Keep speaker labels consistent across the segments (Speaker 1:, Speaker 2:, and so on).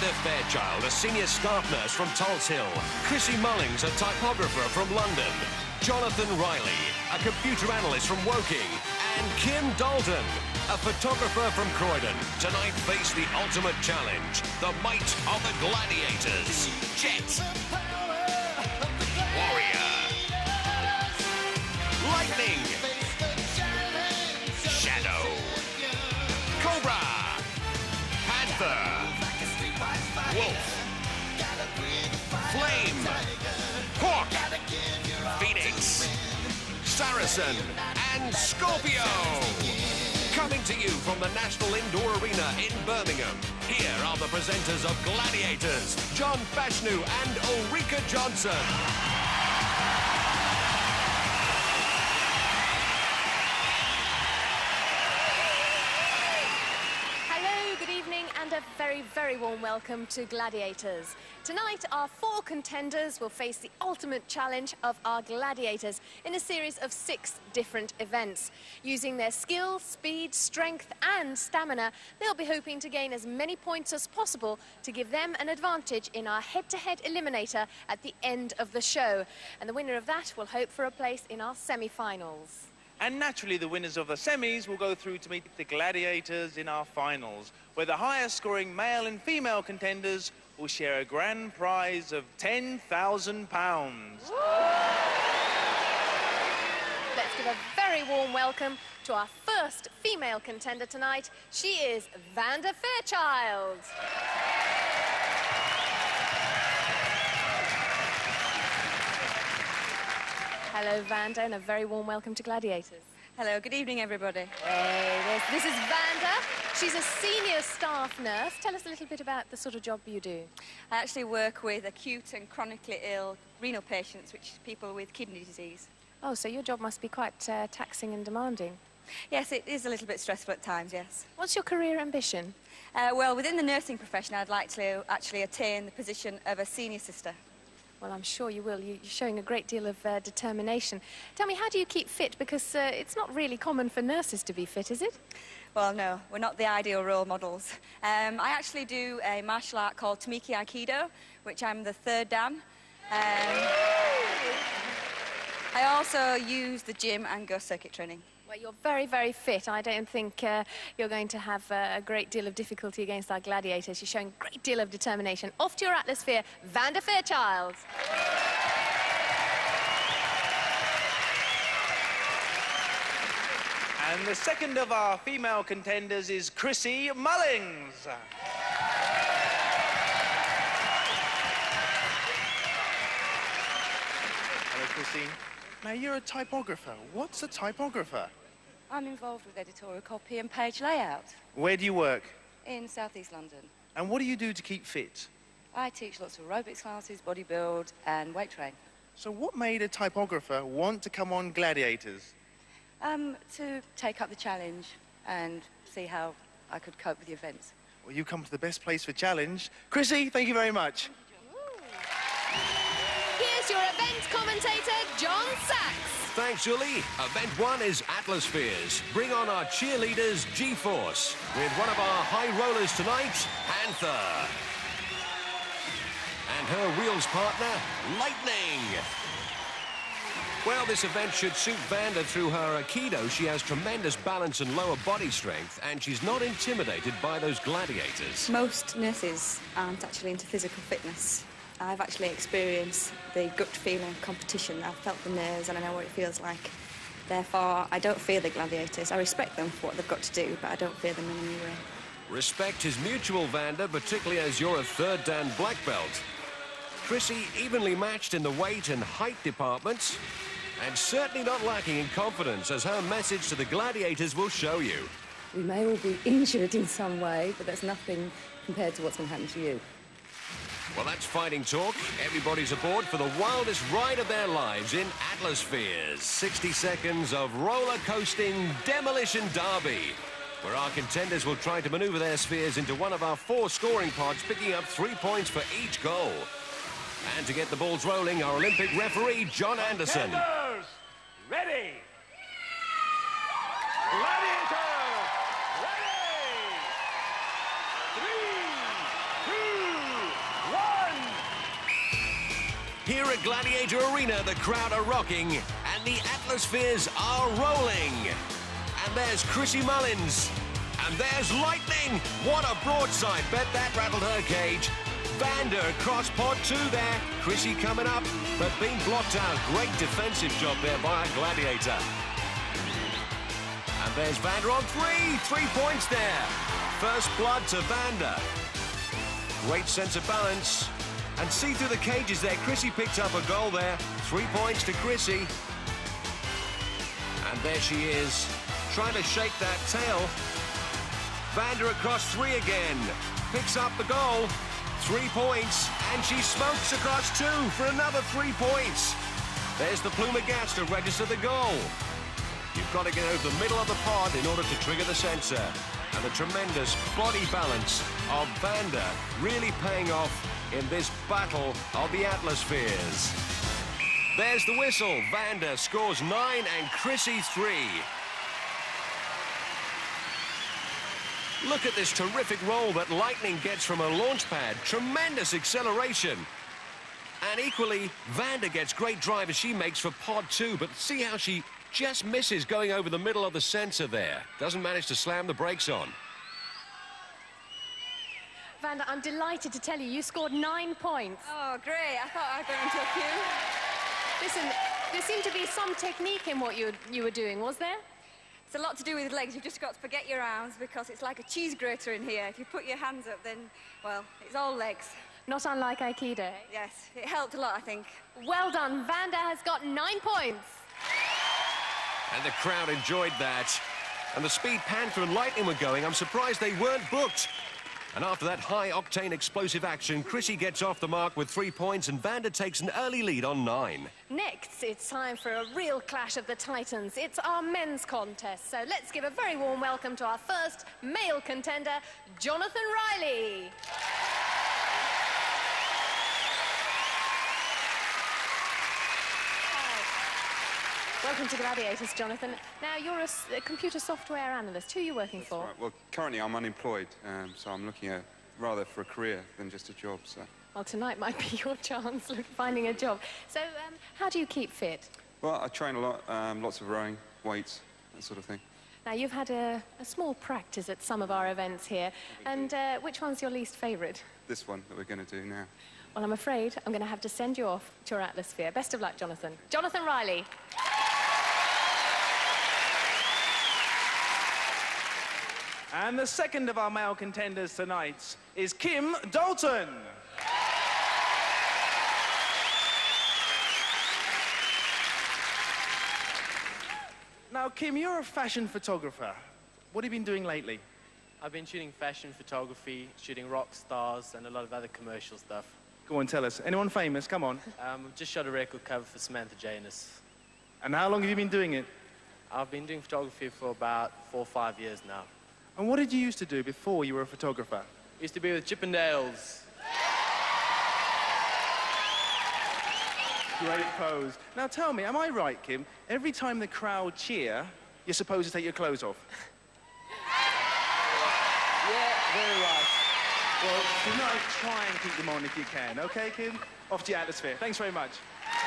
Speaker 1: Vanda Fairchild, a senior staff nurse from Tulse Hill. Chrissie Mullings, a typographer from London. Jonathan Riley, a computer analyst from Woking. And Kym Dalton, a photographer from Croydon. Tonight face the ultimate challenge, the might of the Gladiators. Jet. Warrior. Lightning. Shadow. Cobra. Panther. Wolf. Flame. Hawk. Phoenix. Saracen. And Scorpio. Coming to you from the National Indoor Arena in Birmingham. Here are the presenters of Gladiators, John Fashnu and Ulrika Johnson.
Speaker 2: And a very, very warm welcome to Gladiators. Tonight, our 4 contenders will face the ultimate challenge of our Gladiators in a series of 6 different events. Using their skill, speed, strength and stamina, they'll be hoping to gain as many points as possible to give them an advantage in our head-to-head eliminator at the end of the show. And the winner of that will hope for a place in our semi-finals.
Speaker 3: And naturally, the winners of the semis will go through to meet the Gladiators in our finals, where the highest scoring male and female contenders will share a grand prize of £10,000.
Speaker 2: Let's give a very warm welcome to our first female contender tonight. She is Vanda Fairchild. Hello, Vanda, and a very warm welcome to Gladiators.
Speaker 4: Hello, good evening, everybody.
Speaker 2: Hey, this is Vanda. She's a senior staff nurse. Tell us a little bit about the sort of job you do.
Speaker 4: I actually work with acute and chronically ill renal patients, which is people with kidney disease.
Speaker 2: Oh, so your job must be quite taxing and demanding.
Speaker 4: Yes, it is a little bit stressful at times, yes.
Speaker 2: What's your career ambition?
Speaker 4: Well, within the nursing profession, I'd like to actually attain the position of a senior sister.
Speaker 2: Well, I'm sure you will. You're showing a great deal of determination. Tell me, how do you keep fit? Because it's not really common for nurses to be fit, is it?
Speaker 4: Well, no, we're not the ideal role models. I actually do a martial art called Tamiki Aikido, which I'm the 3rd dan. I also use the gym and go circuit training.
Speaker 2: Well, you're very, very fit. I don't think you're going to have a great deal of difficulty against our Gladiators. You're showing a great deal of determination. Off to your atmosphere, Vanda Fairchild.
Speaker 3: And the second of our female contenders is Chrissie Mullings. Hello, Chrissie. Now, you're a typographer. What's a typographer?
Speaker 5: I'm involved with editorial copy and page layout.
Speaker 3: Where do you work?
Speaker 5: In South East London.
Speaker 3: And what do you do to keep fit?
Speaker 5: I teach lots of aerobics classes, body build and weight train.
Speaker 3: So what made a typographer want to come on Gladiators?
Speaker 5: To take up the challenge and see how I could cope with the events.
Speaker 3: Well, you come to the best place for challenge. Chrissie, thank you very much.
Speaker 2: Here's your event commentator, John Sachs.
Speaker 1: Thanks, Julie. Event 1 is Atmospheres. Bring on our cheerleaders, G-Force, with one of our high rollers tonight, Panther. And her wheels partner, Lightning. Well, this event should suit Vanda through her Aikido. She has tremendous balance and lower body strength, and she's not intimidated by those gladiators.
Speaker 4: Most nurses aren't actually into physical fitness. I've actually experienced the gut feeling of competition. I've felt the nerves and I know what it feels like. Therefore, I don't fear the gladiators. I respect them for what they've got to do, but I don't fear them in any way.
Speaker 1: Respect is mutual, Vanda, particularly as you're a 3rd dan black belt. Chrissie evenly matched in the weight and height departments, and certainly not lacking in confidence, as her message to the gladiators will show you.
Speaker 6: We may all be injured in some way, but that's nothing compared to what's going to happen to you.
Speaker 1: Well, that's fighting talk. Everybody's aboard for the wildest ride of their lives in Atmospheres. 60 seconds of roller coasting demolition derby, where our contenders will try to maneuver their spheres into one of our 4 scoring pods, picking up 3 points for each goal. And to get the balls rolling, our Olympic referee, John Anderson.
Speaker 3: Contenders, ready! Gladiators, ready! 3, 2,
Speaker 1: Here at Gladiator Arena, the crowd are rocking and the atmospheres are rolling. And there's Chrissie Mullings. And there's lightning. What a broadside. Bet that rattled her cage. Vanda across pod 2 there. Chrissie coming up, but being blocked out. Great defensive job there by our Gladiator. And there's Vanda on 3. 3 points there. First blood to Vanda. Great sense of balance. And see through the cages there. Chrissie picked up a goal there. 3 points to Chrissie. And there she is, trying to shake that tail. Vanda across 3 again. Picks up the goal. 3 points. And she smokes across 2 for another 3 points. There's the plume of gas to register the goal. You've got to get over the middle of the pod in order to trigger the sensor. And the tremendous body balance of Vanda really paying off in this battle of the atmospheres. There's the whistle. Vanda scores 9 and Chrissie 3. Look at this terrific roll that Lightning gets from a launch pad. Tremendous acceleration. And equally, Vanda gets great drive as she makes for pod 2, but see how she just misses going over the middle of the sensor there. Doesn't manage to slam the brakes on.
Speaker 2: Vanda, I'm delighted to tell you, you scored 9 points.
Speaker 5: Oh, great. I thought I'd go into a queue.
Speaker 2: Listen, there seemed to be some technique in what you were doing, was there?
Speaker 5: It's a lot to do with legs. You've just got to forget your arms because it's like a cheese grater in here. If you put your hands up, then, well, it's all legs.
Speaker 2: Not unlike Aikido.
Speaker 5: Yes, it helped a lot, I think.
Speaker 2: Well done. Vanda has got 9 points.
Speaker 1: And the crowd enjoyed that. And the Speed Panther and Lightning were going. I'm surprised they weren't booked. And after that high-octane explosive action, Chrissie gets off the mark with 3 points and Vanda takes an early lead on 9.
Speaker 2: Next, it's time for a real clash of the titans. It's our men's contest. So let's give a very warm welcome to our first male contender, Jonathan Riley. Welcome to Gladiators, Jonathan. Now, you're a computer software analyst. Who are you working for?
Speaker 7: Right. Well, currently I'm unemployed, so I'm looking at rather for a career than just a job. So.
Speaker 2: Well, tonight might be your chance finding a job. So, how do you keep fit?
Speaker 7: Well, I train a lot, lots of rowing, weights, that sort of thing.
Speaker 2: Now, you've had a small practice at some of our events here, and which one's your least favourite?
Speaker 7: This one that we're going to do now.
Speaker 2: Well, I'm afraid I'm going to have to send you off to your atmosphere. Best of luck, Jonathan. Jonathan Riley.
Speaker 3: And the second of our male contenders tonight is Kym Dalton. Now, Kym, you're a fashion photographer. What have you been doing lately?
Speaker 8: I've been shooting fashion photography, shooting rock stars, and a lot of other commercial stuff.
Speaker 3: Go on, tell us. Anyone famous? Come on.
Speaker 8: I've just shot a record cover for Samantha Janus.
Speaker 3: And how long have you been doing it?
Speaker 8: I've been doing photography for about 4 or 5 years now.
Speaker 3: And what did you used to do before you were a photographer?
Speaker 8: Used to be with Chippendales.
Speaker 3: Great pose. Now tell me, am I right, Kym? Every time the crowd cheer, you're supposed to take your clothes off?
Speaker 8: Yeah, very right.
Speaker 3: Well, tonight, try and keep them on if you can. Okay, Kym? Off to your atmosphere. Thanks very much.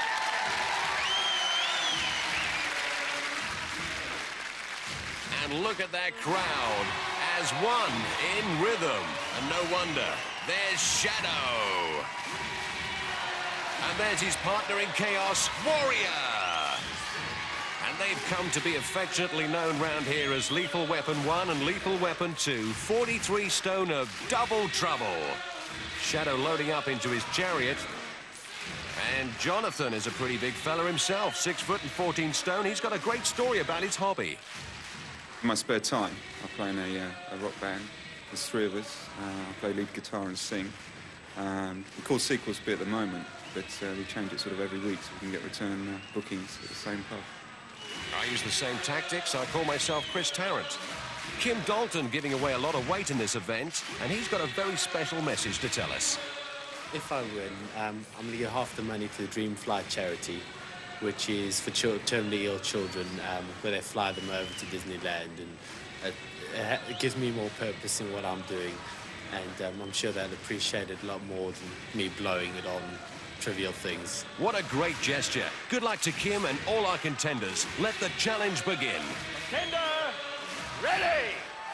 Speaker 1: And look at that crowd as one in rhythm. And no wonder, there's Shadow. And there's his partner in chaos, Warrior. And they've come to be affectionately known round here as Lethal Weapon 1 and Lethal Weapon 2. 43 stone of double trouble. Shadow loading up into his chariot. And Jonathan is a pretty big fella himself, 6 foot and 14 stone. He's got a great story about his hobby.
Speaker 7: In my spare time, I play in a rock band. There's 3 of us. I play lead guitar and sing. We call Sequels Bit at the moment, but we change it sort of every week so we can get return bookings at the same pub.
Speaker 1: I use the same tactics. I call myself Chris Tarrant. Kym Dalton giving away a lot of weight in this event, and he's got a very special message to tell us.
Speaker 8: If I win, I'm going to give half the money to the Dream Flight charity, which is for terminally ill children, where they fly them over to Disneyland, and it gives me more purpose in what I'm doing, and I'm sure they'll appreciate it a lot more than me blowing it on trivial things.
Speaker 1: What a great gesture. Good luck to Kym and all our contenders. Let the challenge begin.
Speaker 3: Contender, ready!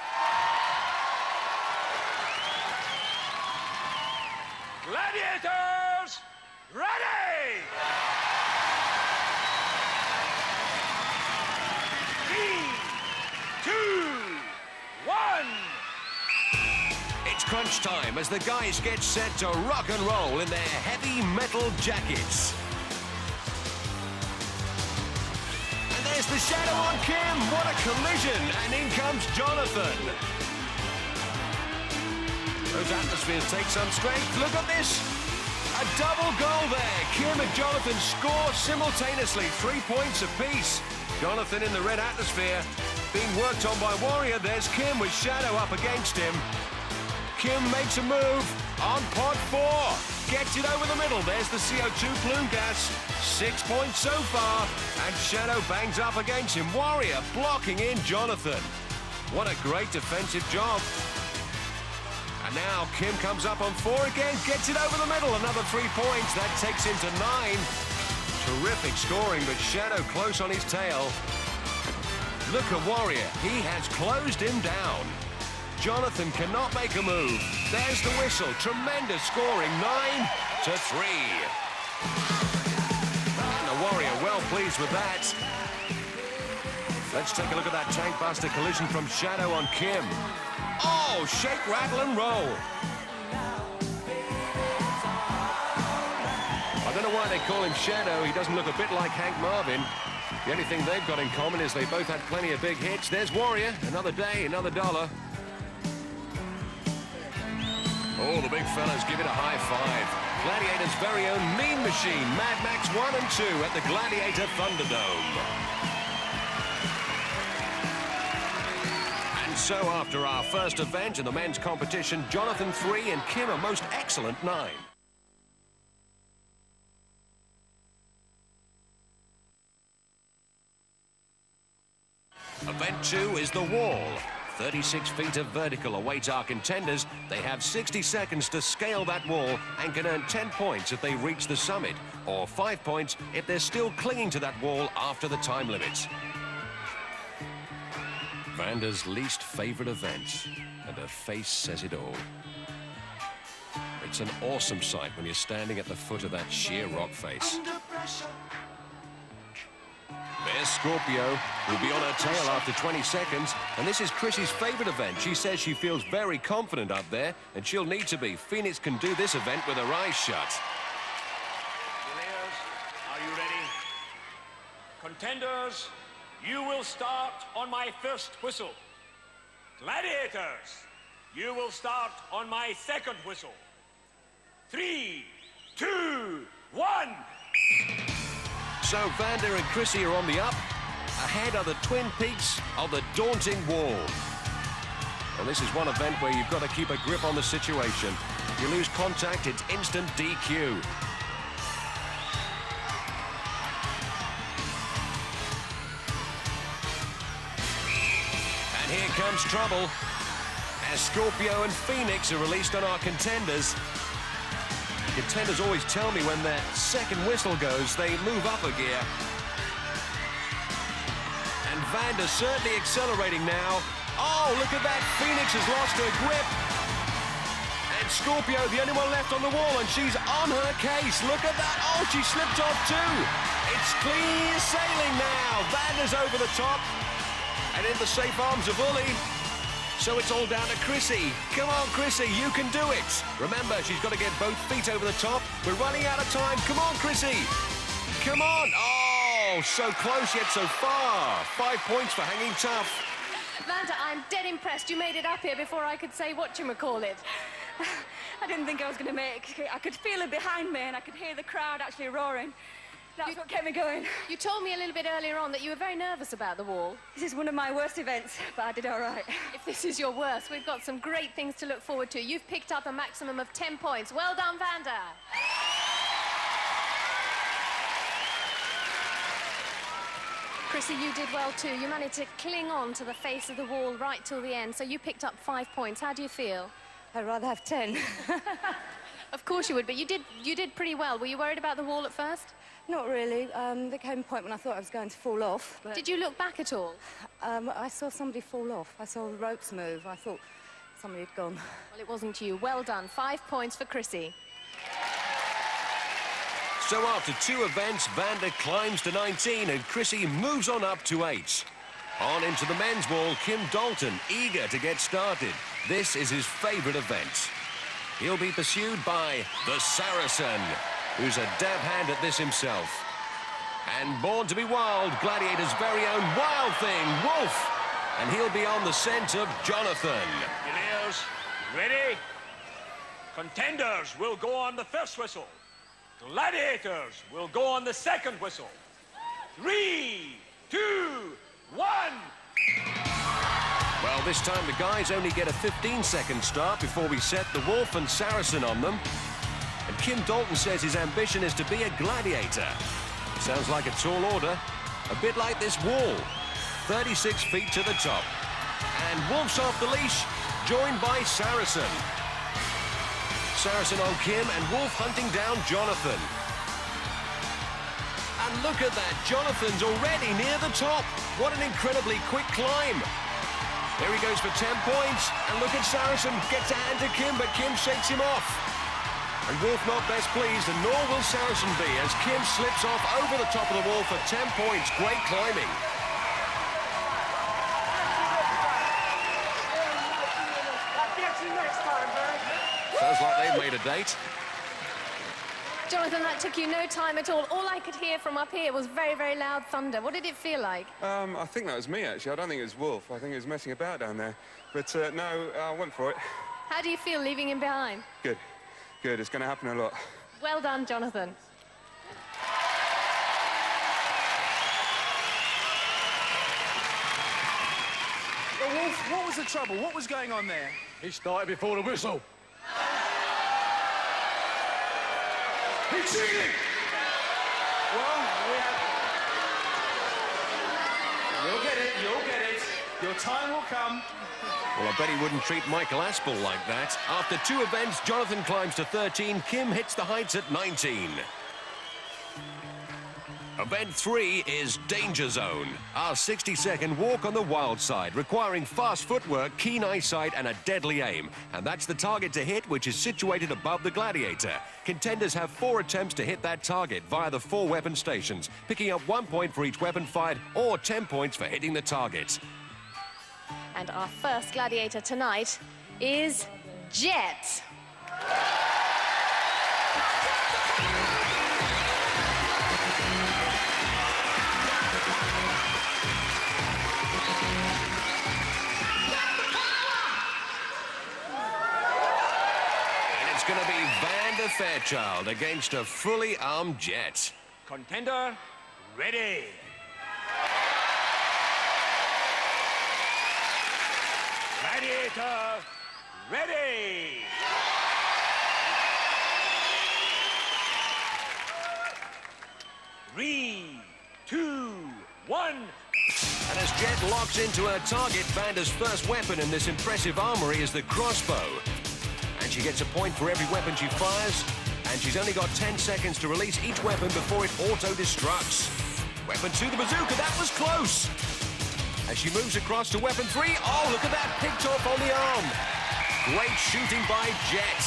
Speaker 3: Gladiators, ready! 3, 2, 1.
Speaker 1: It's crunch time as the guys get set to rock and roll in their heavy metal jackets. And there's the shadow on Kym. What a collision. And in comes Jonathan. Those atmospheres take some strength. Look at this. A double goal there. Kym and Jonathan score simultaneously. 3 points apiece. Jonathan in the red atmosphere being worked on by Warrior. There's Kym with Shadow up against him. Kym makes a move on pod 4. Gets it over the middle. There's the CO2 plume gas. 6 points so far. And Shadow bangs up against him. Warrior blocking in Jonathan. What a great defensive job. And now Kym comes up on 4 again. Gets it over the middle. Another 3 points. That takes him to 9. Terrific scoring, but Shadow close on his tail. Look at Warrior. He has closed him down. Jonathan cannot make a move. There's the whistle. Tremendous scoring. 9 to 3. And the Warrior well pleased with that. Let's take a look at that tank buster collision from Shadow on Kym. Oh, shake, rattle and roll. I don't know why they call him Shadow. He doesn't look a bit like Hank Marvin. The only thing they've got in common is they both had plenty of big hits. There's Warrior. Another day, another dollar. Oh, the big fellas give it a high five. Gladiators' very own mean machine, Mad Max 1 and 2 at the Gladiator Thunderdome. And so after our first event in the men's competition, Jonathan 3 and Kym a most excellent 9. Event 2 is the wall. 36 feet of vertical awaits our contenders. They have 60 seconds to scale that wall and can earn 10 points if they reach the summit, or 5 points if they're still clinging to that wall after the time limits. Vanda's least favourite event, and her face says it all. It's an awesome sight when you're standing at the foot of that sheer rock face. There's Scorpio, who'll be on her tail after 20 seconds. And this is Chrissie's favourite event. She says she feels very confident up there, and she'll need to be. Phoenix can do this event with her eyes shut.
Speaker 9: Players, are you ready? Contenders, you will start on my first whistle. Gladiators, you will start on my second whistle. 3, 2, 1...
Speaker 1: So Vanda and Chrissie are on the up. Ahead are the twin peaks of the daunting wall. And this is one event where you've got to keep a grip on the situation. If you lose contact, it's instant DQ. And here comes trouble, as Scorpio and Phoenix are released on our contenders. Contenders always tell me when their second whistle goes, they move up a gear. And Vanda's certainly accelerating now. Oh, look at that. Phoenix has lost her grip. And Scorpio, the only one left on the wall, and she's on her case. Look at that. Oh, she slipped off too. It's clear sailing now. Vanda's over the top. And in the safe arms of Uli. So it's all down to Chrissie. Come on, Chrissie, you can do it. Remember, she's got to get both feet over the top. We're running out of time. Come on, Chrissie. Come on. Oh, so close yet so far. 5 points for hanging tough.
Speaker 2: Vanda, I'm dead impressed. You made it up here before I could say whatchamacallit.
Speaker 5: I didn't think I was going to make it. I could feel it behind me and I could hear the crowd actually roaring. That's what kept me going.
Speaker 2: You told me a little bit earlier on that you were very nervous about the wall.
Speaker 5: This is one of my worst events, but I did all right.
Speaker 2: If this is your worst, we've got some great things to look forward to. You've picked up a maximum of 10 points. Well done, Vanda. Chrissie, you did well too. You managed to cling on to the face of the wall right till the end, so you picked up 5 points. How do you feel?
Speaker 6: I'd rather have 10.
Speaker 2: Of course you would, but you did pretty well. Were you worried about the wall at first?
Speaker 6: Not really. There came a point when I thought I was going to fall off. But,
Speaker 2: Did you look back at all?
Speaker 6: I saw somebody fall off. I saw the ropes move. I thought somebody had gone.
Speaker 2: Well, it wasn't you. Well done. 5 points for Chrissie.
Speaker 1: So after 2 events, Vanda climbs to 19 and Chrissie moves on up to 8. On into the men's wall, Kym Dalton, eager to get started. This is his favourite event. He'll be pursued by the Saracen, who's a dab hand at this himself. And born to be wild, Gladiators' very own wild thing, Wolf. And he'll be on the scent of Jonathan.
Speaker 9: Engineers, ready? Contenders will go on the first whistle. Gladiators will go on the second whistle. 3, 2, 1.
Speaker 1: Well, this time the guys only get a 15-second start before we set the Wolf and Saracen on them. And Kym Dalton says his ambition is to be a gladiator. Sounds like a tall order, a bit like this wall. 36 feet to the top. And Wolf's off the leash, joined by Saracen. Saracen on Kym and Wolf hunting down Jonathan. And look at that, Jonathan's already near the top. What an incredibly quick climb. There he goes for 10 points. And look at Saracen, gets a hand to Kym, but Kym shakes him off. And Wolf not best pleased, and nor will Saracen be, as Kym slips off over the top of the wall for 10 points. Great climbing. Sounds like they've made a date.
Speaker 2: Jonathan, that took you no time at all. All I could hear from up here was very, very loud thunder. What did it feel like?
Speaker 7: I think that was me, actually. I don't think it was Wolf. I think he was messing about down there. But no, I went for it.
Speaker 2: How do you feel leaving him behind?
Speaker 7: Good. Good. It's going to happen a lot.
Speaker 2: Well done, Jonathan.
Speaker 3: Well, Wolf, what was the trouble? What was going on there?
Speaker 10: He started before the whistle. He cheated!
Speaker 3: Well, You'll get it, you'll get it. Your time will come.
Speaker 1: Well, I bet he wouldn't treat Michael Aspel like that. After 2 events, Jonathan climbs to 13. Kym hits the heights at 19. Event 3 is Danger Zone, our 60-second walk on the wild side, requiring fast footwork, keen eyesight and a deadly aim. And that's the target to hit, which is situated above the Gladiator. Contenders have 4 attempts to hit that target via the 4 weapon stations, picking up 1 point for each weapon fired or 10 points for hitting the target.
Speaker 2: And our first gladiator tonight is Jet.
Speaker 1: Going to be Vanda Fairchild against a fully armed Jet.
Speaker 9: Contender, ready. Gladiator, ready. Three, 2, 1.
Speaker 1: And as Jet locks into her target, Vanda's first weapon in this impressive armory is the crossbow. And she gets a point for every weapon she fires, and she's only got 10 seconds to release each weapon before it auto-destructs. Weapon 2, the bazooka, that was close! As she moves across to weapon 3, oh, look at that, picked off on the arm! Great shooting by Jet.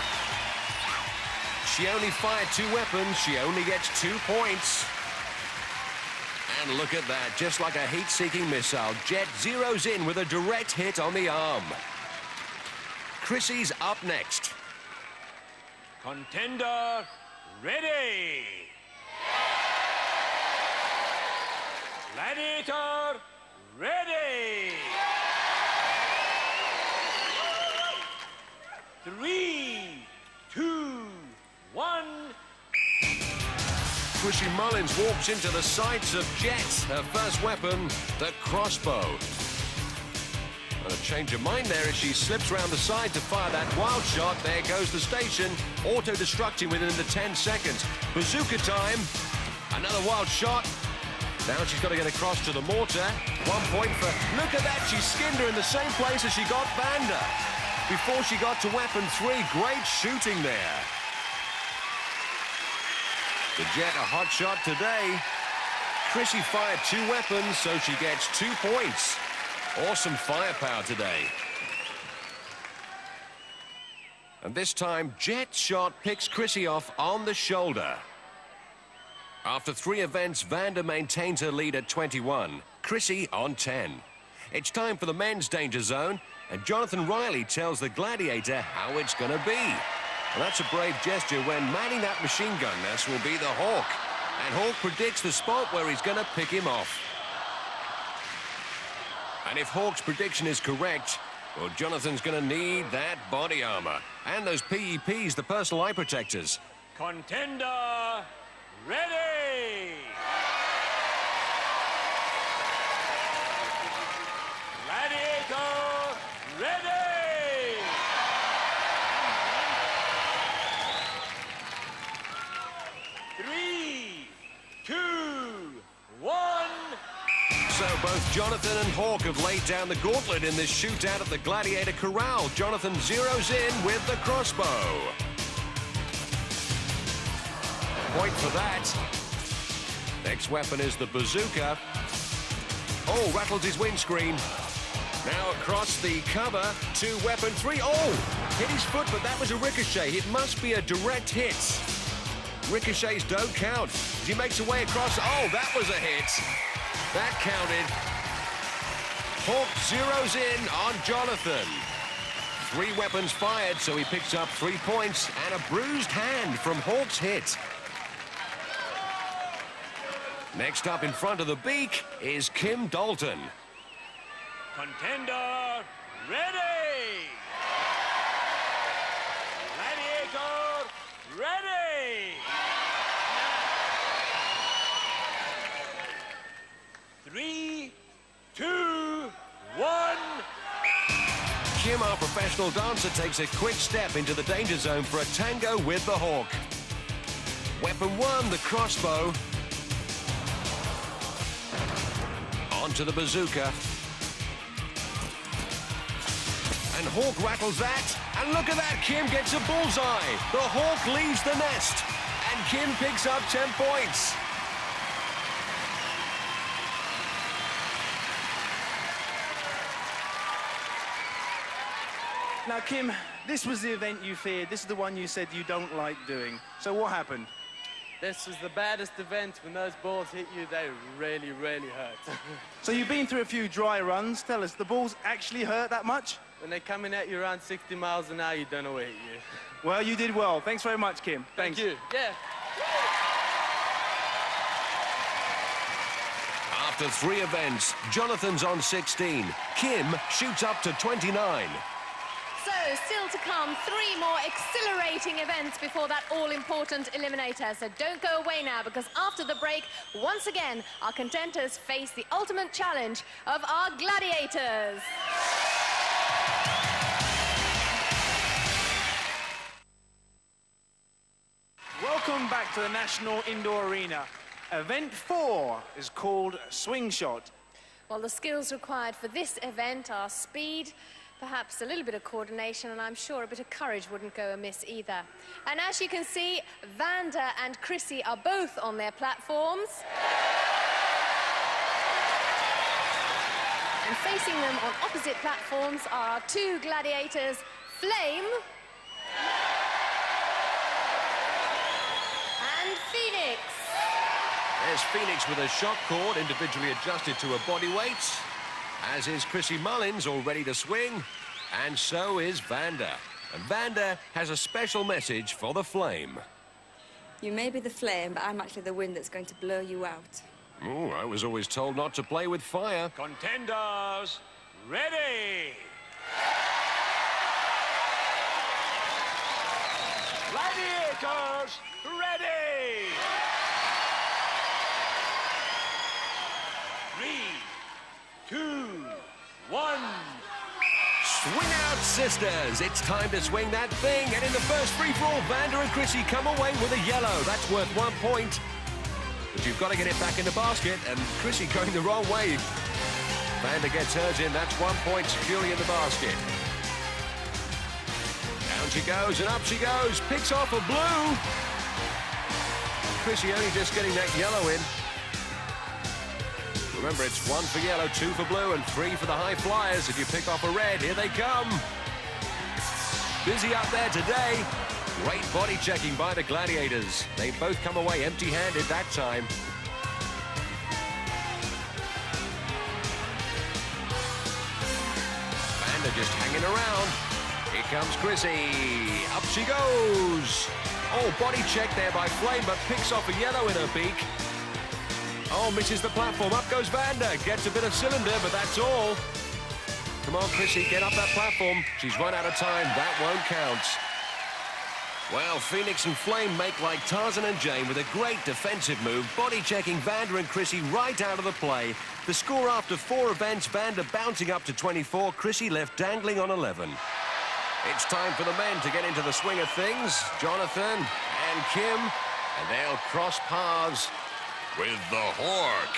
Speaker 1: She only fired 2 weapons, she only gets 2 points. And look at that, just like a heat-seeking missile, Jet zeroes in with a direct hit on the arm. Chrissie's up next.
Speaker 9: Contender, ready. Gladiator, ready. 3, 2, 1.
Speaker 1: Chrissie Mullings walks into the sights of Jet, her first weapon, the crossbow. A change of mind there as she slips around the side to fire that wild shot. There goes the station, auto-destructing within the 10 seconds. Bazooka time, another wild shot. Now she's got to get across to the mortar. 1 point for, look at that, she skinned her in the same place as she got Vanda. Before she got to weapon 3, great shooting there. The Jet a hot shot today. Chrissie fired 2 weapons, so she gets 2 points. Awesome firepower today. And this time, Jet's shot picks Chrissie off on the shoulder. After 3 events, Vanda maintains her lead at 21. Chrissie on 10. It's time for the men's danger zone, and Jonathan Riley tells the Gladiator how it's going to be. Well, that's a brave gesture when manning that machine gun nest will be the Hawk. And Hawk predicts the spot where he's going to pick him off. And if Hawk's prediction is correct, well, Jonathan's going to need that body armor. And those PEPs, the personal eye protectors.
Speaker 9: Contender, ready! Gladiator, ready! Three, two, one.
Speaker 1: So both Jonathan and Hawk have laid down the gauntlet in this shootout at the Gladiator Corral. Jonathan zeroes in with the crossbow. Point for that. Next weapon is the bazooka. Oh, rattles his windscreen. Now across the cover to weapon 3. Oh, hit his foot, but that was a ricochet. It must be a direct hit. Ricochets don't count. He makes a way across. Oh, that was a hit. That counted. Hawk zeroes in on Jonathan. 3 weapons fired, so he picks up 3 points and a bruised hand from Hawk's hit. Next up in front of the beak is Kym Dalton.
Speaker 9: Contender, ready! Gladiator, ready! 3, 2, 1.
Speaker 1: Kym, our professional dancer, takes a quick step into the danger zone for a tango with the Hawk. Weapon 1, the crossbow. Onto the bazooka. And Hawk rattles that. And look at that, Kym gets a bullseye. The Hawk leaves the nest. And Kym picks up 10 points.
Speaker 3: Now, Kym, this was the event you feared. This is the one you said you don't like doing. So what happened?
Speaker 8: This was the baddest event. When those balls hit you, they really, really hurt.
Speaker 3: So you've been through a few dry runs. Tell us, the balls actually hurt that much?
Speaker 8: When they're coming at you around 60 miles an hour, you don't know where hit you.
Speaker 3: Well, you did well. Thanks very much, Kym.
Speaker 8: Thank you. Yeah.
Speaker 1: After 3 events, Jonathan's on 16. Kym shoots up to 29.
Speaker 2: So, still to come, 3 more exhilarating events before that all-important eliminator. So don't go away now, because after the break, once again, our contenders face the ultimate challenge of our gladiators.
Speaker 3: Welcome back to the National Indoor Arena. Event 4 is called Swing Shot.
Speaker 2: Well, the skills required for this event are speed, perhaps a little bit of coordination, and I'm sure a bit of courage wouldn't go amiss either. And as you can see, Vanda and Chrissie are both on their platforms. And facing them on opposite platforms are our 2 gladiators, Flame and Phoenix.
Speaker 1: There's Phoenix with a shock cord individually adjusted to her body weight. As is Chrissie Mullings, all ready to swing. And so is Vanda. And Vanda has a special message for the Flame.
Speaker 4: You may be the flame, but I'm actually the wind that's going to blow you out.
Speaker 1: Oh, I was always told not to play with fire.
Speaker 9: Contenders, ready! Gladiators, ready! 3, 2, 1.
Speaker 1: Swing out, sisters. It's time to swing that thing. And in the first free-for-all, Vanda and Chrissie come away with a yellow. That's worth 1 point. But you've got to get it back in the basket, and Chrissie going the wrong way. Vanda gets hers in. That's 1 point securely in the basket. Down she goes, and up she goes. Picks off a blue. Chrissie only just getting that yellow in. Remember, it's 1 for yellow, 2 for blue, and 3 for the high flyers. If you pick off a red, here they come. Busy up there today. Great body checking by the Gladiators. They both come away empty-handed that time. Vanda just hanging around. Here comes Chrissie. Up she goes. Oh, body check there by Flame, but picks off a yellow in her beak. Oh, misses the platform. Up goes Vanda. Gets a bit of cylinder, but that's all. Come on, Chrissie, get up that platform. She's run out of time. That won't count. Well, Phoenix and Flame make like Tarzan and Jane with a great defensive move, body-checking Vanda and Chrissie right out of the play. The score after 4 events, Vanda bouncing up to 24, Chrissie left dangling on 11. It's time for the men to get into the swing of things. Jonathan and Kym, and they'll cross paths with the Hawk.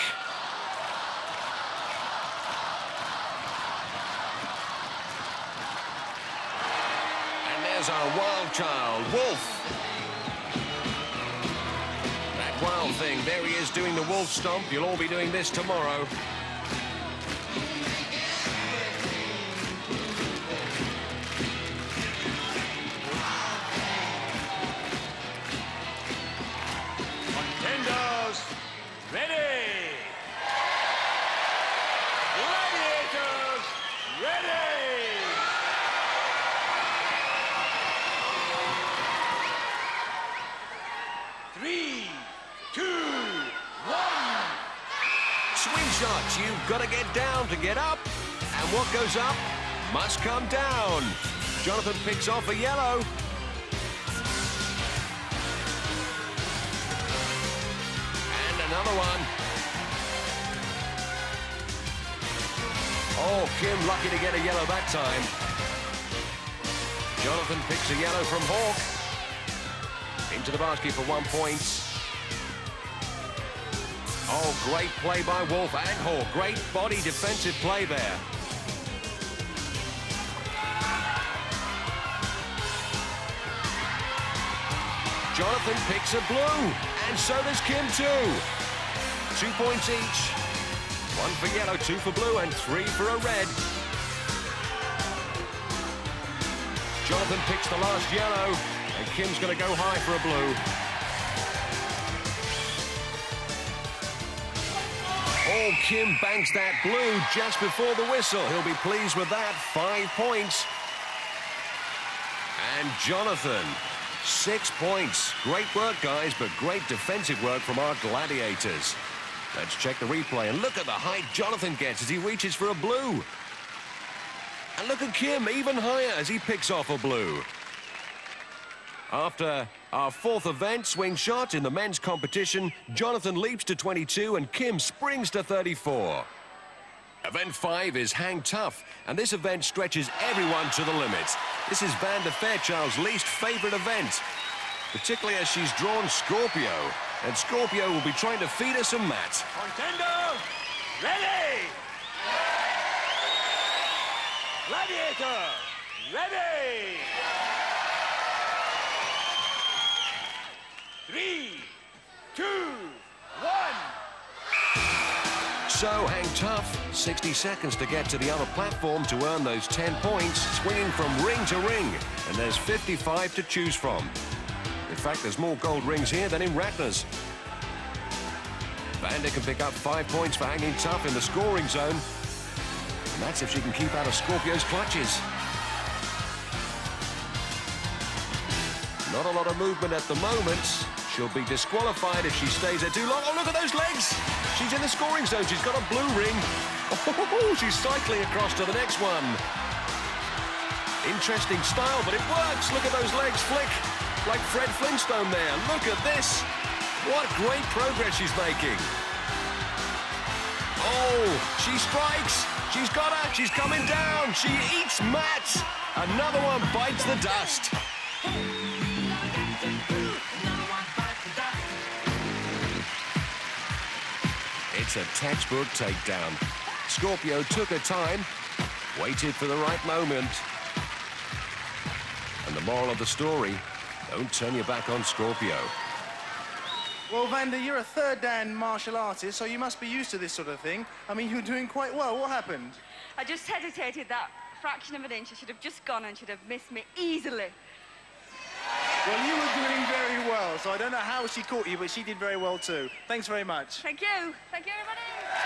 Speaker 1: And there's our wild child, Wolf. That wild thing, there he is doing the wolf stomp. You'll all be doing this tomorrow.
Speaker 9: Contenders, ready! Gladiators, ready! Three, 2, 1.
Speaker 1: Swing shots, you've got to get down to get up. And what goes up must come down. Jonathan picks off a yellow. Another one. Oh, Kym lucky to get a yellow that time. Jonathan picks a yellow from Hawk. Into the basket for 1 point. Oh, great play by Wolf and Hawk. Great body defensive play there. Jonathan picks a blue, and so does Kym too. 2 points each. 1 for yellow, 2 for blue, and 3 for a red. Jonathan picks the last yellow, and Kym's going to go high for a blue. Oh, Kym banks that blue just before the whistle. He'll be pleased with that. 5 points. And Jonathan, 6 points. Great work, guys, but great defensive work from our Gladiators. Let's check the replay, and look at the height Jonathan gets as he reaches for a blue. And look at Kym, even higher as he picks off a blue. After our 4th event, swing shot in the men's competition, Jonathan leaps to 22 and Kym springs to 34. Event 5 is Hang Tough, and this event stretches everyone to the limit. This is Vanda Fairchild's least favourite event, particularly as she's drawn Scorpio. And Scorpio will be trying to feed her some mat.
Speaker 9: Contender, ready! Gladiator, ready! 3, 2, 1.
Speaker 1: So, Hang Tough, 60 seconds to get to the other platform to earn those 10 points, swinging from ring to ring. And there's 55 to choose from. In fact, there's more gold rings here than in Ratner's. Vanda can pick up 5 points for hanging tough in the scoring zone. And that's if she can keep out of Scorpio's clutches. Not a lot of movement at the moment. She'll be disqualified if she stays there too long. Oh, look at those legs! She's in the scoring zone. She's got a blue ring. Oh, she's cycling across to the next one. Interesting style, but it works. Look at those legs flick. Like Fred Flintstone there. Look at this. What great progress she's making. Oh, she strikes. She's got her. She's coming down. She eats mat. Another one bites the dust. It's a textbook takedown. Scorpio took her time, waited for the right moment. And the moral of the story, don't turn your back on Scorpio.
Speaker 3: Well, Vanda, you're a third dan martial artist, so you must be used to this sort of thing. I mean, you're doing quite well. What happened?
Speaker 5: I just hesitated that fraction of an inch. I should have just gone and should have missed me easily.
Speaker 3: Well, you were doing very well, so I don't know how she caught you, but she did very well too. Thanks very much.
Speaker 5: Thank you. Thank you, everybody.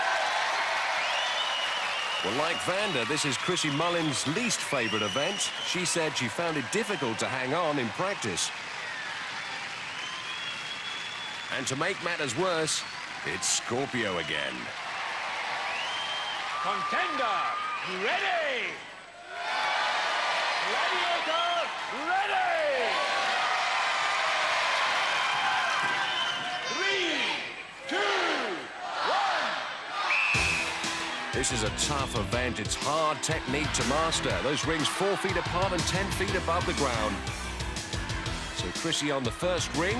Speaker 1: Well, like Vanda, this is Chrissie Mullings' least favourite event. She said she found it difficult to hang on in practice. And to make matters worse, it's Scorpio again.
Speaker 9: Contender, ready! Gladiator, ready! 3, 2, 1.
Speaker 1: This is a tough event. It's hard technique to master. Those rings 4 feet apart and 10 feet above the ground. So Chrissie on the first ring.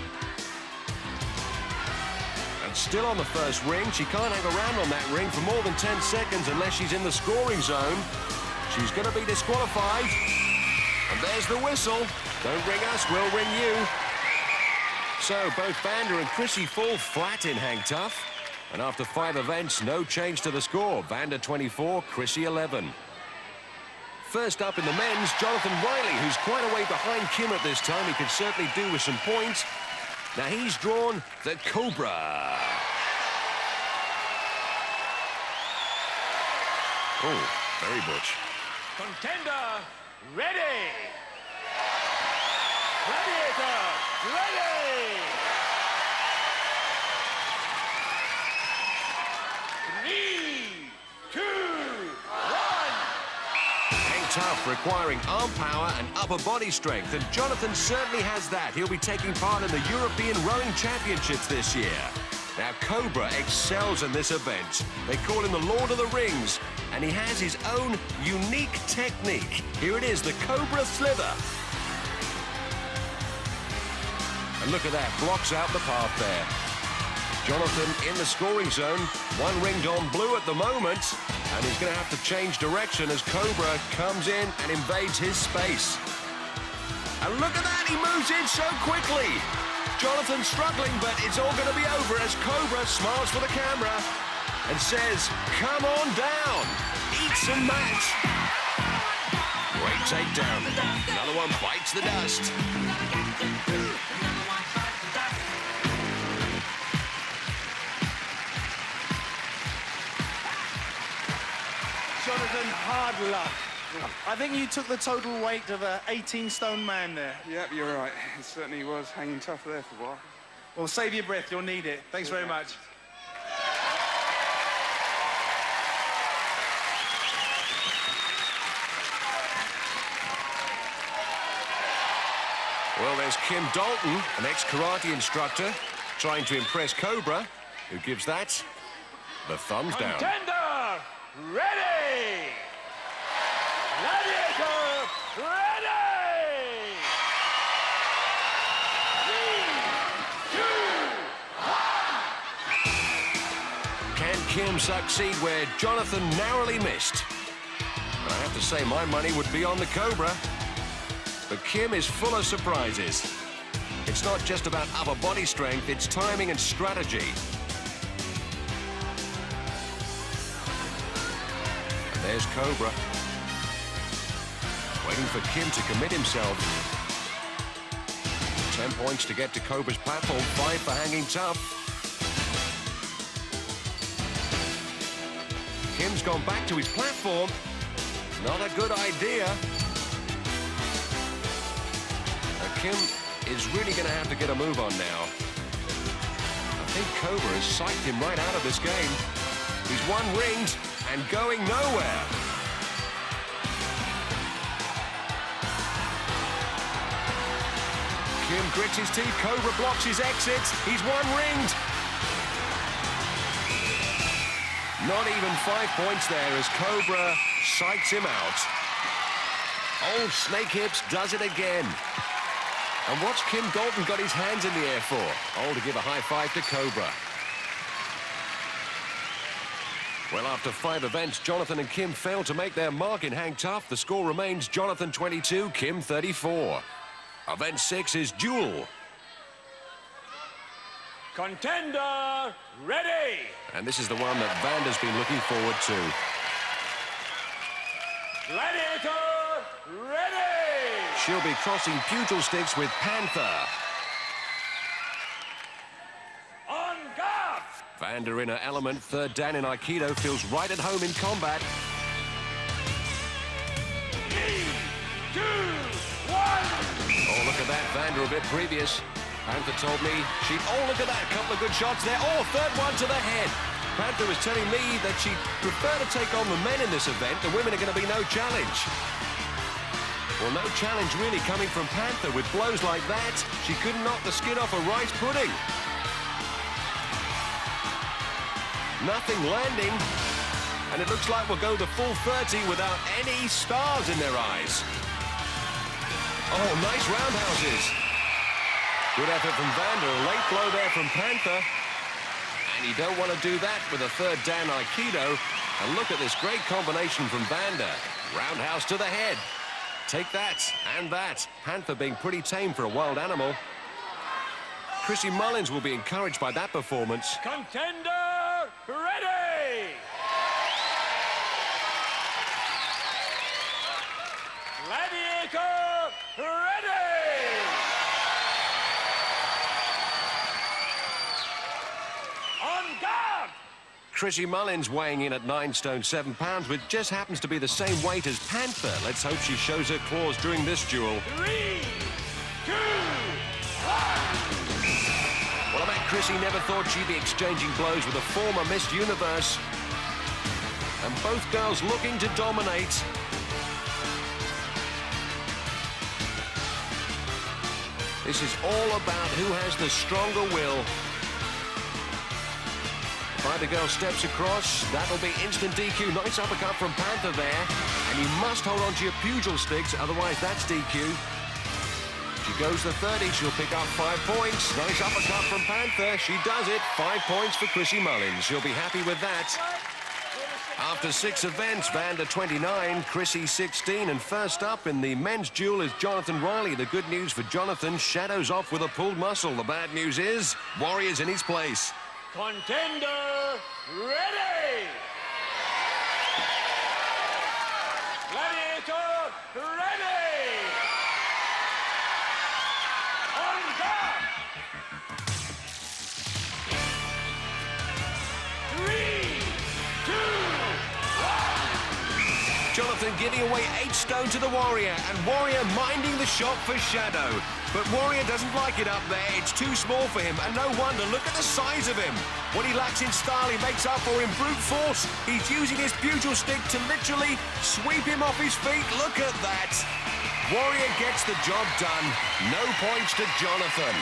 Speaker 1: And still on the first ring. She can't hang around on that ring for more than 10 seconds unless she's in the scoring zone. She's going to be disqualified. And there's the whistle. Don't ring us, we'll ring you. So both Vanda and Chrissie fall flat in hang tough. And after 5 events, no change to the score. Vanda 24, Chrissie 11. First up in the men's, Jonathan Riley, who's quite a way behind Kym at this time. He could certainly do with some points. Now he's drawn the Cobra. Oh, very butch.
Speaker 9: Contender, ready! Gladiator, ready! 3, 2, 1.
Speaker 1: Hang tough, requiring arm power and upper body strength, and Jonathan certainly has that. He'll be taking part in the European Rowing Championships this year. Now, Cobra excels in this event. They call him the Lord of the Rings, and he has his own unique technique. Here it is, the Cobra Slither. And look at that, blocks out the path there. Jonathan in the scoring zone, 1 ringed on blue at the moment, and he's going to have to change direction as Cobra comes in and invades his space. And look at that, he moves in so quickly. Jonathan struggling, but it's all going to be over as Cobra smiles for the camera and says, come on down, eat some match. Great takedown. Another one bites the dust.
Speaker 3: Jonathan, hard luck. I think you took the total weight of an 18-stone man there.
Speaker 7: Yep, you're right. It certainly was hanging tough there for a while.
Speaker 3: Well, save your breath, you'll need it. Thanks very much.
Speaker 1: Well, there's Kym Dalton, an ex-karate instructor, trying to impress Cobra, who gives that the thumbs down.
Speaker 9: Contender, ready! Gladiator, ready! 3, 2, 1.
Speaker 1: Can Kym succeed where Jonathan narrowly missed? And I have to say, my money would be on the Cobra. But Kym is full of surprises. It's not just about upper body strength, it's timing and strategy. And there's Cobra. Waiting for Kym to commit himself. 10 points to get to Cobra's platform, 5 for hanging tough. Kym's gone back to his platform. Not a good idea. Kym is really going to have to get a move on now. I think Cobra has psyched him right out of this game. He's 1 ringed and going nowhere. Kym grits his teeth, Cobra blocks his exits. He's 1 ringed. Not even 5 points there as Cobra psychs him out. Old Snake Hips does it again. And what's Kym Dalton got his hands in the air for? Oh, to give a high five to Cobra. Well, after 5 events, Jonathan and Kym failed to make their mark in hang tough. The score remains Jonathan 22, Kym 34. Event 6 is duel.
Speaker 9: Contender, ready!
Speaker 1: And this is the one that Vanda's been looking forward to.
Speaker 9: Gladiator, ready!
Speaker 1: She'll be crossing pugil sticks with Panther.
Speaker 9: On guard!
Speaker 1: Vanda in her element, third dan in Aikido, feels right at home in combat.
Speaker 9: 3, 2, 1!
Speaker 1: Oh, look at that, Vanda a bit previous. Panther told me oh, look at that, a couple of good shots there. Oh, third one to the head. Panther was telling me that she'd prefer to take on the men in this event. The women are going to be no challenge. Well, no challenge really coming from Panther. With blows like that, she couldn't knock the skin off a rice pudding. Nothing landing. And it looks like we'll go the full 30 without any stars in their eyes. Oh, nice roundhouses. Good effort from Vanda, a late blow there from Panther. And you don't want to do that with a third dan Aikido. And look at this great combination from Vanda. Roundhouse to the head. Take that and that. Panther being pretty tame for a wild animal. Chrissie Mullings will be encouraged by that performance.
Speaker 9: Contender, ready! Gladiator, ready! On guard!
Speaker 1: Chrissie Mullings weighing in at 9 stone 7 pounds, which just happens to be the same weight as Panther. Let's hope she shows her claws during this duel.
Speaker 9: 3, 2, 1!
Speaker 1: Well, I bet Chrissie never thought she'd be exchanging blows with a former Miss Universe. And both girls looking to dominate. This is all about who has the stronger will. Either girl steps across, that'll be instant DQ. Nice uppercut from Panther there. And you must hold on to your pugil sticks, otherwise that's DQ. She goes the 30, she'll pick up 5 points. Nice uppercut from Panther. She does it. 5 points for Chrissie Mullings. She'll be happy with that. After 6 events, Vanda 29, Chrissie 16, and first up in the men's duel is Jonathan Riley. The good news for Jonathan, Shadow's off with a pulled muscle. The bad news is, Warrior's in his place.
Speaker 9: Contender, ready! Gladiator, ready! On guard! 3, 2, 1!
Speaker 1: Jonathan giving away 8 stone to the Warrior, and Warrior minding the shot for Shadow. But Warrior doesn't like it up there. It's too small for him, and no wonder. Look at the size of him. What he lacks in style, he makes up for in brute force. He's using his pugil stick to literally sweep him off his feet. Look at that. Warrior gets the job done. No points to Jonathan.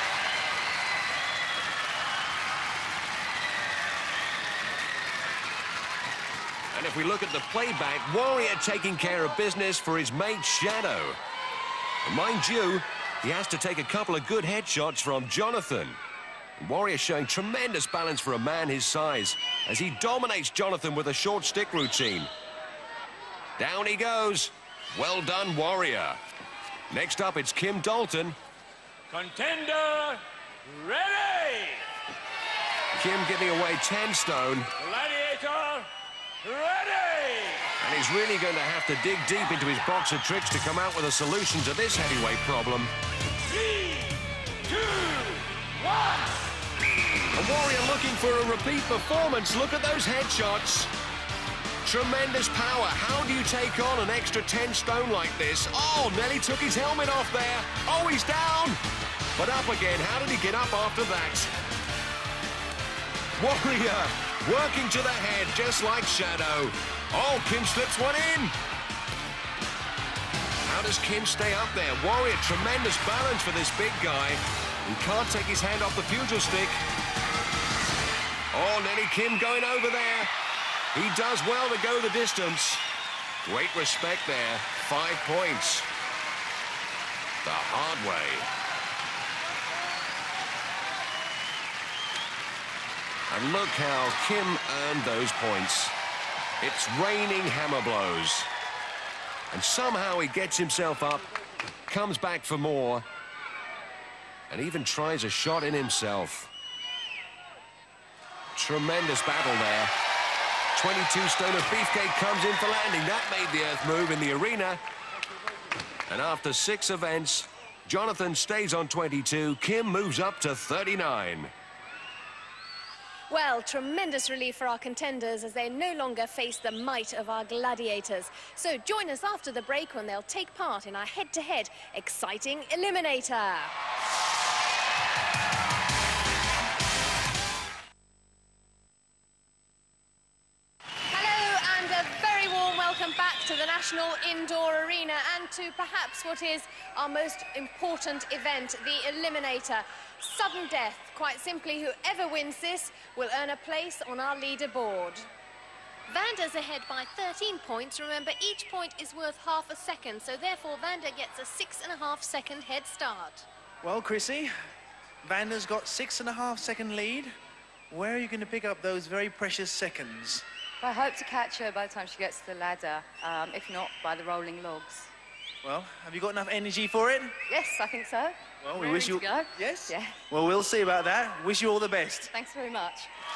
Speaker 1: And if we look at the playback, Warrior taking care of business for his mate Shadow. And mind you, he has to take a couple of good headshots from Jonathan. Warrior showing tremendous balance for a man his size as he dominates Jonathan with a short stick routine. Down he goes. Well done, Warrior. Next up, it's Kym Dalton.
Speaker 9: Contender, ready!
Speaker 1: Kym giving away 10 stone.
Speaker 9: Gladiator, ready!
Speaker 1: And he's really going to have to dig deep into his box of tricks to come out with a solution to this heavyweight problem.
Speaker 9: 3, 2, 1!
Speaker 1: A Warrior looking for a repeat performance. Look at those headshots. Tremendous power. How do you take on an extra 10 stone like this? Oh, nearly took his helmet off there. Oh, he's down. But up again. How did he get up after that? Warrior working to the head, just like Shadow. Oh, Kym slips one in. How does Kym stay up there? Warrior, tremendous balance for this big guy. He can't take his hand off the pugil stick. Oh, nearly Kym going over there. He does well to go the distance. Great respect there. 5 points. The hard way. And look how Kym earned those points. It's raining hammer blows. And somehow he gets himself up, comes back for more, and even tries a shot in himself. Tremendous battle there. 22-stone of beefcake comes in for landing. That made the earth move in the arena. And after 6 events, Jonathan stays on 22. Kym moves up to 39.
Speaker 2: Well, tremendous relief for our contenders as they no longer face the might of our gladiators. So join us after the break when they'll take part in our head-to-head exciting eliminator. Welcome back to the National Indoor Arena and to perhaps what is our most important event, the Eliminator. Sudden death. Quite simply, whoever wins this will earn a place on our leaderboard. Vanda's ahead by 13 points. Remember, each point is worth half a second, so therefore Vanda gets a 6.5-second head start.
Speaker 3: Well, Chrissie, Vanda's got 6.5-second lead. Where are you going to pick up those very precious seconds?
Speaker 6: I hope to catch her by the time she gets to the ladder, if not by the rolling logs.
Speaker 3: Well, have you got enough energy for it?
Speaker 6: Yes, I think so.
Speaker 3: Well, we wish you...
Speaker 6: Go.
Speaker 3: Yes?
Speaker 6: Yeah.
Speaker 3: Well, we'll see about that. Wish you all the best.
Speaker 6: Thanks very much.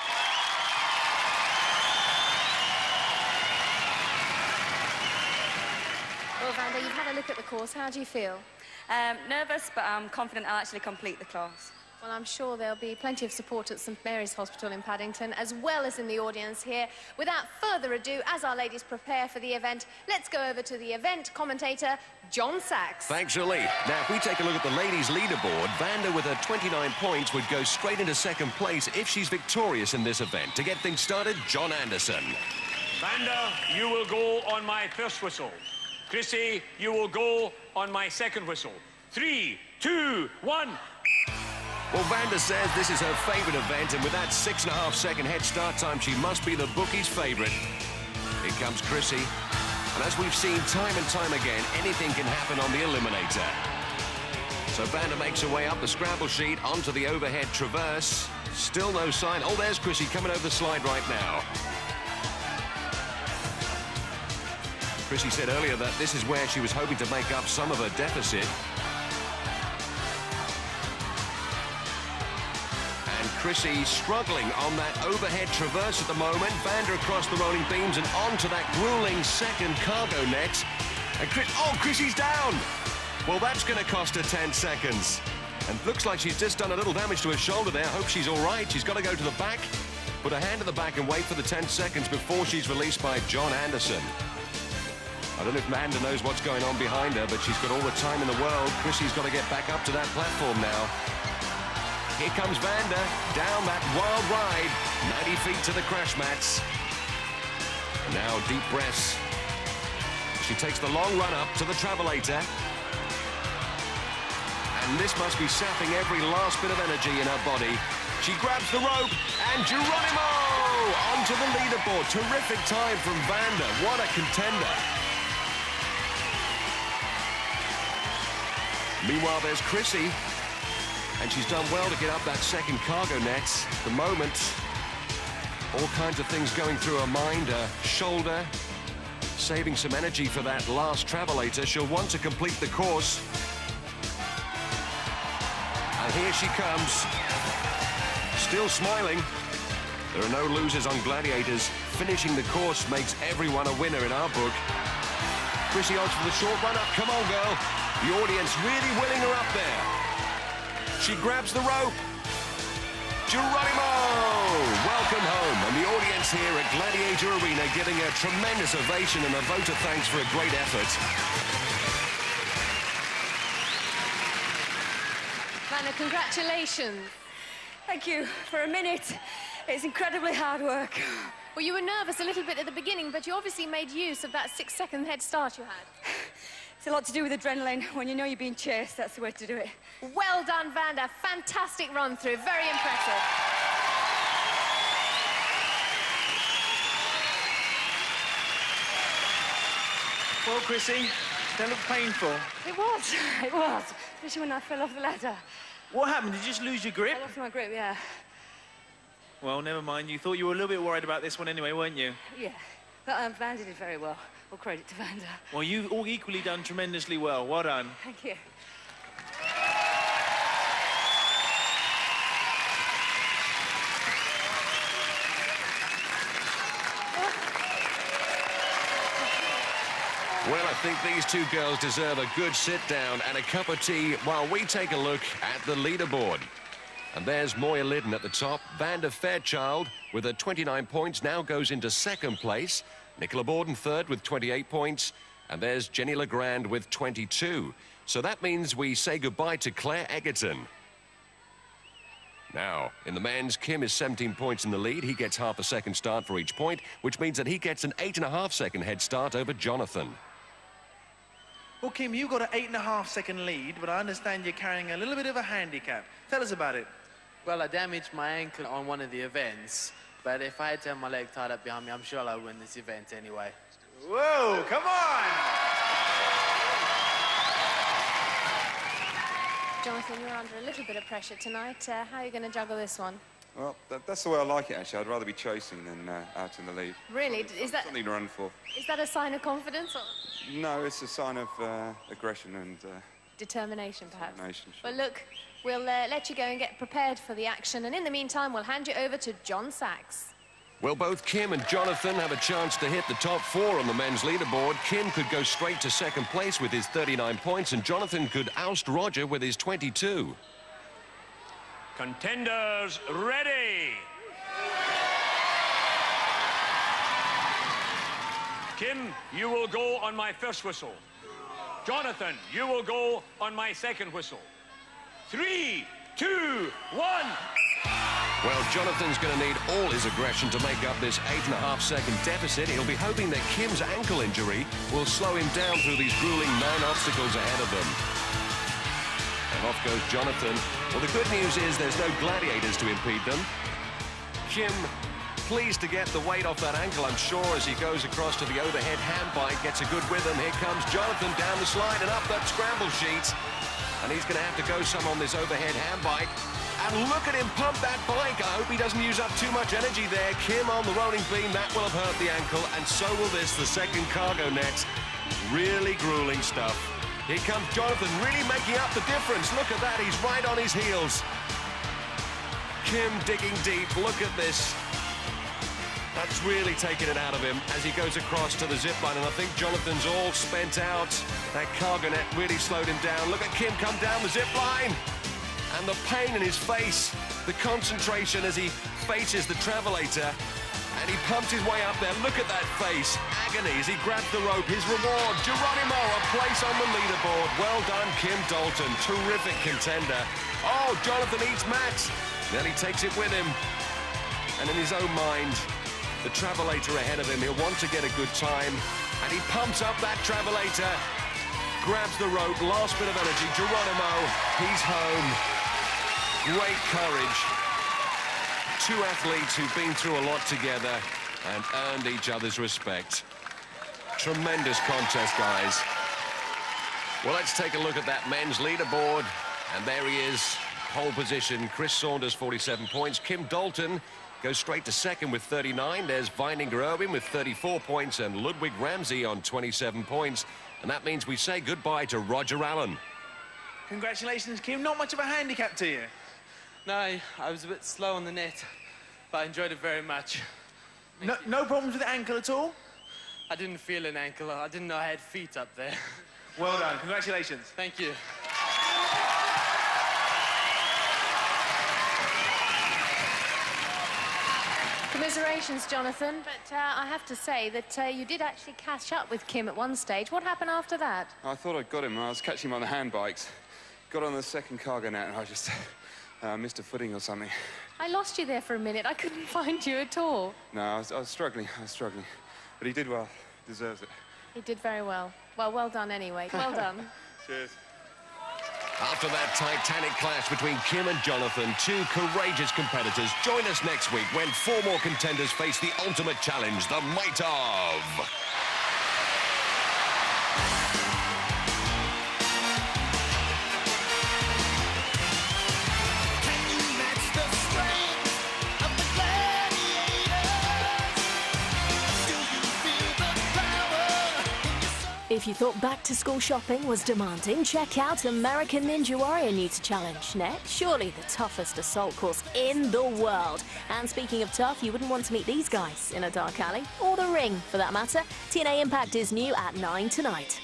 Speaker 2: Well, Vanda, you've had a look at the course. How do you feel?
Speaker 5: Nervous, but I'm confident I'll actually complete the class.
Speaker 2: Well, I'm sure there'll be plenty of support at St Mary's Hospital in Paddington, as well as in the audience here. Without further ado, as our ladies prepare for the event, let's go over to the event commentator, John Sachs.
Speaker 1: Thanks, Ali. Now, if we take a look at the ladies' leaderboard, Vanda, with her 29 points, would go straight into second place if she's victorious in this event. To get things started, John Anderson.
Speaker 9: Vanda, you will go on my first whistle. Chrissie, you will go on my second whistle. 3, 2, 1...
Speaker 1: Well, Vanda says this is her favourite event, and with that 6.5-second head start time, she must be the bookie's favourite. Here comes Chrissie. And as we've seen time and time again, anything can happen on the Eliminator. So Vanda makes her way up the scramble sheet onto the overhead traverse. Still no sign. Oh, there's Chrissie coming over the slide right now. Chrissie said earlier that this is where she was hoping to make up some of her deficit. Chrissie struggling on that overhead traverse at the moment. Vanda across the rolling beams and onto that grueling second cargo net. And Chrissie's down. Well, that's going to cost her 10 seconds. And looks like she's just done a little damage to her shoulder there. Hope she's all right. She's got to go to the back, put her hand to the back and wait for the 10 seconds before she's released by John Anderson. I don't know if Vanda knows what's going on behind her, but she's got all the time in the world. Chrissie's got to get back up to that platform now. Here comes Vanda down that wild ride, 90 feet to the crash mats. And now deep breaths. She takes the long run up to the travelator. And this must be sapping every last bit of energy in her body. She grabs the rope and Geronimo onto the leaderboard. Terrific time from Vanda. What a contender. Meanwhile, there's Chrissie. And she's done well to get up that second cargo net. At the moment, all kinds of things going through her mind. Her shoulder, saving some energy for that last travelator. She'll want to complete the course. And here she comes. Still smiling. There are no losers on Gladiators. Finishing the course makes everyone a winner in our book. Chrissie odds for the short run up. Come on, girl. The audience really willing her up there. She grabs the rope. Geronimo! Welcome home. And the audience here at Gladiator Arena giving a tremendous ovation and a vote of thanks for a great effort.
Speaker 2: Vanda, congratulations.
Speaker 5: Thank you. For a minute, it's incredibly hard work.
Speaker 2: Well, you were nervous a little bit at the beginning, but you obviously made use of that 6-second head start you had.
Speaker 5: It's a lot to do with adrenaline. When you know you're being chased, that's the way to do it.
Speaker 2: Well done, Vanda. Fantastic run-through. Very impressive.
Speaker 3: Well, Chrissie, that looked painful.
Speaker 6: It was. It was. Especially when I fell off the ladder.
Speaker 3: What happened? Did you just lose your grip?
Speaker 6: I lost my grip, yeah.
Speaker 3: Well, never mind. You thought you were a little bit worried about this one anyway, weren't you?
Speaker 6: Yeah. But Vanda did very well. All credit to Vanda.
Speaker 3: Well, you've all equally done tremendously well. Well done.
Speaker 6: Thank you.
Speaker 1: Well, I think these two girls deserve a good sit-down and a cup of tea while we take a look at the leaderboard. And there's Moya Liddon at the top. Vanda Fairchild, with her 29 points, now goes into second place. Nicola Borden third with 28 points. And there's Jenny Legrand with 22. So that means we say goodbye to Claire Egerton. Now, in the men's, Kym is 17 points in the lead. He gets half a second start for each point, which means that he gets an 8.5-second head start over Jonathan.
Speaker 3: Well, Kym, you've got an 8.5-second lead, but I understand you're carrying a little bit of a handicap. Tell us about it.
Speaker 8: Well, I damaged my ankle on one of the events, but if I had to have my leg tied up behind me, I'm sure I'll win this event anyway.
Speaker 3: Whoa, come on!
Speaker 2: Jonathan, you're under a little bit of pressure tonight. How are you going to juggle this one?
Speaker 7: Well, that's the way I like it, actually. I'd rather be chasing than out in the lead.
Speaker 2: Really? Is that
Speaker 7: something to run for?
Speaker 2: Is that a sign of confidence or
Speaker 7: No, it's a sign of aggression and
Speaker 2: determination, perhaps?
Speaker 7: Determination, sure.
Speaker 2: Well, look, we'll let you go and get prepared for the action, and in the meantime, we'll hand you over to John Sachs.
Speaker 1: Well, both Kym and Jonathan have a chance to hit the top 4 on the men's leaderboard. Kym could go straight to second place with his 39 points, and Jonathan could oust Roger with his 22.
Speaker 9: Contenders ready. Kym, you will go on my first whistle. Jonathan, you will go on my second whistle. 3, 2, 1.
Speaker 1: Well, Jonathan's going to need all his aggression to make up this 8.5-second deficit. He'll be hoping that Kym's ankle injury will slow him down through these grueling 9 obstacles ahead of them. And off goes Jonathan. Well, the good news is there's no gladiators to impede them. Kym, pleased to get the weight off that ankle, I'm sure, as he goes across to the overhead handbike, gets a good rhythm. Here comes Jonathan down the slide and up that scramble sheet. And he's going to have to go some on this overhead handbike. And look at him pump that bike. I hope he doesn't use up too much energy there. Kym on the rolling beam, that will have hurt the ankle, and so will this, the second cargo net. Really grueling stuff. Here comes Jonathan, really making up the difference. Look at that, he's right on his heels. Kym digging deep, look at this. That's really taken it out of him as he goes across to the zip line, and I think Jonathan's all spent out. That cargo net really slowed him down. Look at Kym come down the zip line. And the pain in his face, the concentration as he faces the travelator. And he pumps his way up there. Look at that face. Agony as he grabs the rope. His reward, Geronimo, a place on the leaderboard. Well done, Kym Dalton. Terrific contender. Oh, Jonathan eats Max. Then he takes it with him. And in his own mind, the travelator ahead of him, he'll want to get a good time. And he pumps up that travelator. Grabs the rope. Last bit of energy. Geronimo, he's home. Great courage. 2 athletes who've been through a lot together and earned each other's respect. Tremendous contest, guys. Well, let's take a look at that men's leaderboard. And there he is, pole position. Chris Saunders, 47 points. Kym Dalton goes straight to second with 39. There's Vininger Irwin with 34 points and Ludwig Ramsey on 27 points. And that means we say goodbye to Roger Allen.
Speaker 3: Congratulations, Kym. Not much of a handicap to you.
Speaker 8: No, I was a bit slow on the net, but I enjoyed it very much.
Speaker 3: No problems with the ankle at all?
Speaker 8: I didn't feel an ankle. I didn't know I had feet up there.
Speaker 3: Well done. Congratulations.
Speaker 8: Thank you.
Speaker 2: Commiserations, Jonathan, but I have to say that you did actually catch up with Kym at one stage. What happened after that?
Speaker 7: I thought I'd got him. I was catching him on the handbikes. Got on the second cargo net and I just missed a footing or something.
Speaker 2: I lost you there for a minute. I couldn't find you at all.
Speaker 7: No, I was struggling. But he did well. Deserves it.
Speaker 2: He did very well. Well, well done anyway. Well done.
Speaker 7: Cheers.
Speaker 1: After that titanic clash between Kym and Jonathan, 2 courageous competitors. Join us next week when 4 more contenders face the ultimate challenge, the might of...
Speaker 2: If
Speaker 11: If you thought back-to-school shopping was demanding, check out American Ninja Warrior new to challenge. Next, surely the toughest assault course in the world. And speaking of tough, you wouldn't want to meet these guys in a dark alley, or the ring for that matter. TNA Impact is new at 9 tonight.